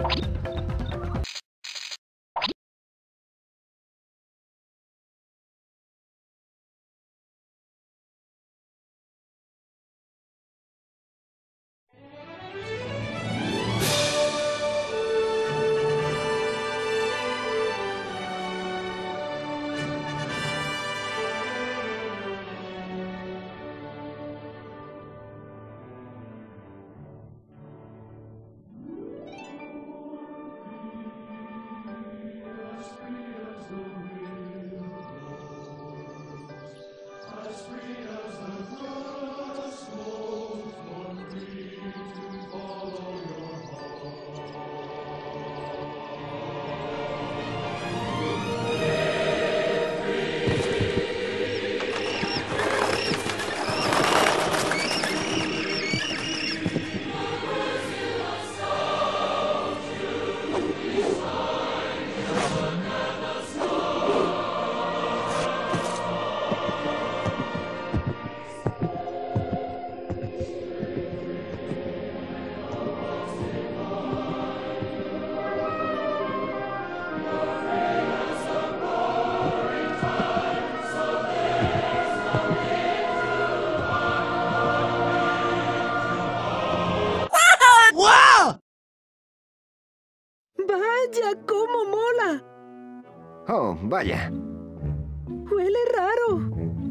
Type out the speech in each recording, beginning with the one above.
¡Vaya, cómo mola! Oh, vaya. Huele raro.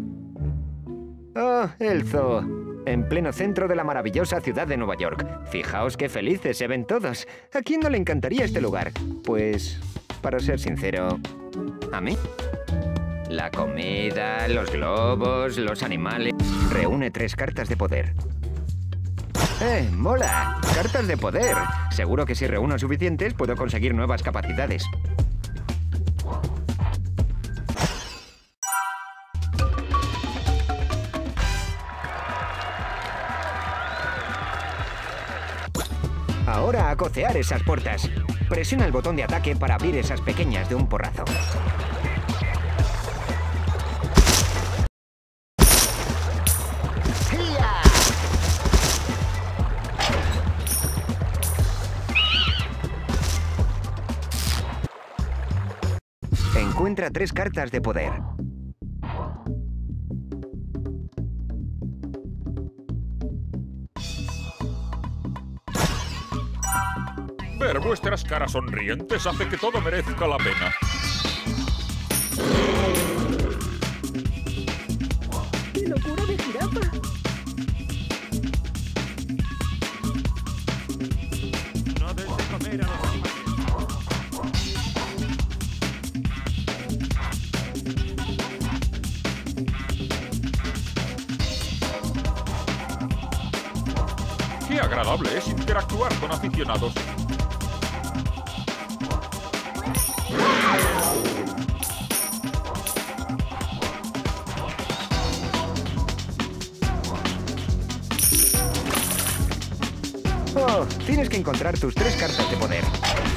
Oh, el zoo. En pleno centro de la maravillosa ciudad de Nueva York. Fijaos qué felices se ven todos. ¿A quién no le encantaría este lugar? Pues, para ser sincero, ¿a mí? La comida, los globos, los animales... Reúne 3 cartas de poder. ¡Mola! ¡Cartas de poder! Seguro que si reúno suficientes puedo conseguir nuevas capacidades. Ahora a cocear esas puertas. Presiona el botón de ataque para abrir esas pequeñas de un porrazo. Encuentra 3 cartas de poder. Ver vuestras caras sonrientes hace que todo merezca la pena. ¡Qué locura de jirafa! No des de comer a los animales. Qué agradable es interactuar con aficionados. Oh, tienes que encontrar tus 3 cartas de poder.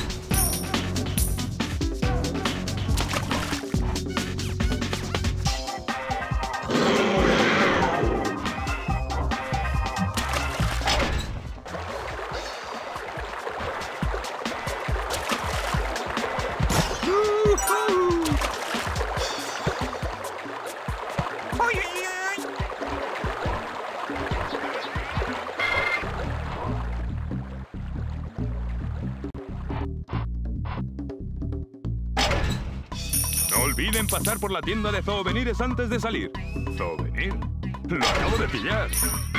No olviden pasar por la tienda de souvenirs antes de salir. ¿Souvenir? Lo acabo de pillar.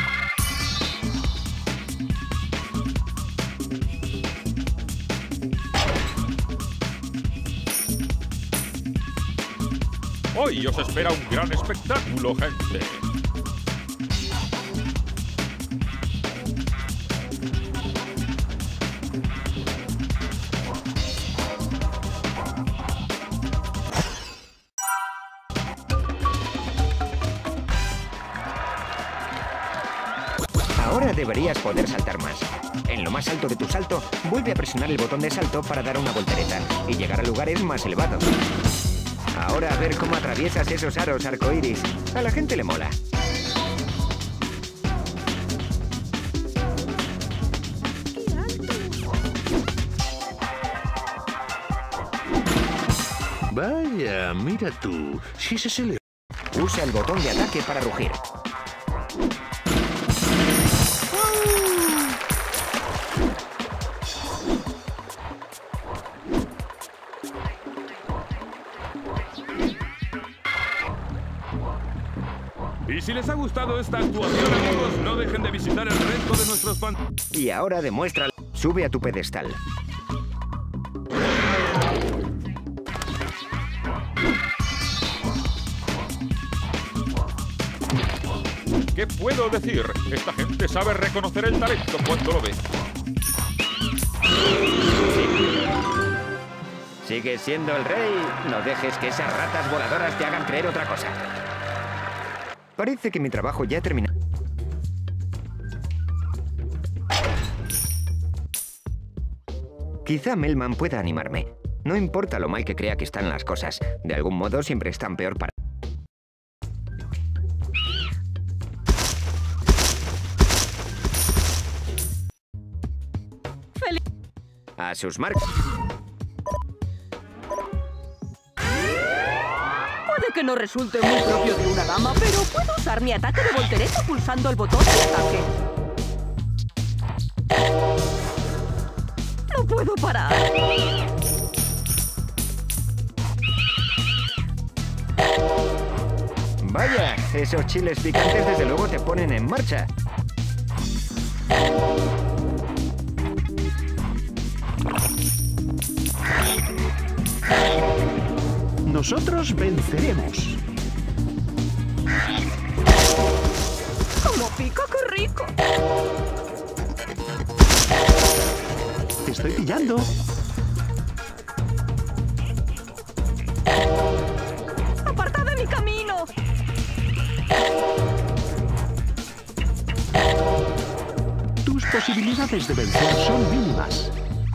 Hoy os espera un gran espectáculo, gente. Ahora deberías poder saltar más. En lo más alto de tu salto, vuelve a presionar el botón de salto para dar una voltereta y llegar a lugares más elevados. Ahora a ver cómo atraviesas esos aros arcoíris. A la gente le mola. Vaya, mira tú. Si ese es el... Usa el botón de ataque para rugir. Y si les ha gustado esta actuación, amigos, no dejen de visitar el resto de nuestros fans. Y ahora demuestra. Sube a tu pedestal. ¿Qué puedo decir? Esta gente sabe reconocer el talento cuando lo ve. Sigues siendo el rey. No dejes que esas ratas voladoras te hagan creer otra cosa. Parece que mi trabajo ya ha terminado. Quizá Melman pueda animarme. No importa lo mal que crea que están las cosas. De algún modo siempre están peor para... A sus marcas. Puede que no resulte muy propio de una dama, pero puedo usar mi ataque de voltereta pulsando el botón de ataque. No puedo parar. Vaya, esos chiles picantes desde luego te ponen en marcha. Nosotros venceremos. ¡Cómo pica, qué rico! Te estoy pillando. ¡Apartad de mi camino! Tus posibilidades de vencer son mínimas.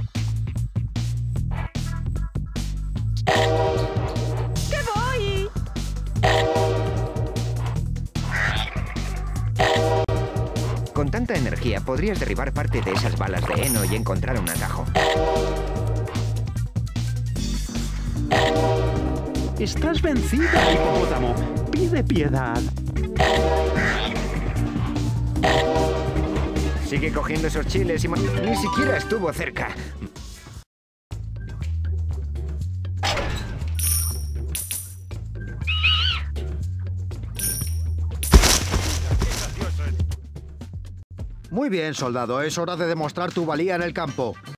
¡Que voy! Con tanta energía podrías derribar parte de esas balas de heno y encontrar un atajo. Estás vencida, hipopótamo. Pide piedad. Sigue cogiendo esos chiles y... Ni siquiera estuvo cerca. Muy bien, soldado. Es hora de demostrar tu valía en el campo.